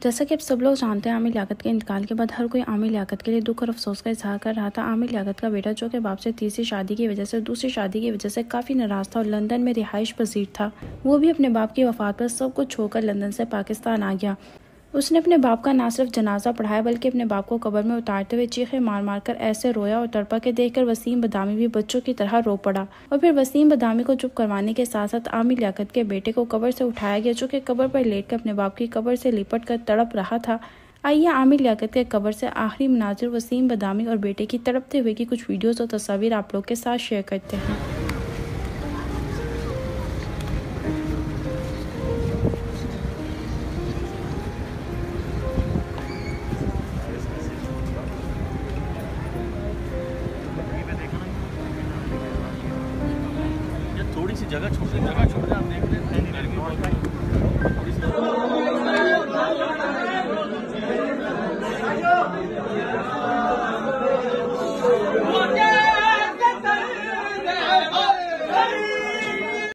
जैसा कि आप सब लोग जानते हैं, आमिर लियाकत के इंतकाल के बाद हर कोई आमिर लियाकत के लिए दुख और अफसोस का इजहार कर रहा था। आमिर लियाकत का बेटा, जो कि बाप से तीसरी शादी की वजह से दूसरी शादी की वजह से काफ़ी नाराज़ था और लंदन में रिहाइश पजीर था, वो भी अपने बाप की वफ़ात पर सब कुछ छोड़कर लंदन से पाकिस्तान आ गया। उसने अपने बाप का ना सिर्फ जनाजा पढ़ाया बल्कि अपने बाप को कब्र में उतारते हुए चीखें मार मार कर ऐसे रोया और तड़पा के देखकर वसीम बदामी भी बच्चों की तरह रो पड़ा। और फिर वसीम बदामी को चुप करवाने के साथ साथ आमिर लियाकत के बेटे को कब्र से उठाया गया, जो कि कब्र पर लेटकर अपने बाप की कब्र से लिपट कर तड़प रहा था। आइए आमिर लियाकत के कब्र से आखिरी मनाजिर, वसीम बदामी और बेटे की तड़पते हुए की कुछ वीडियोस और तस्वीर आप लोग के साथ शेयर करते हैं।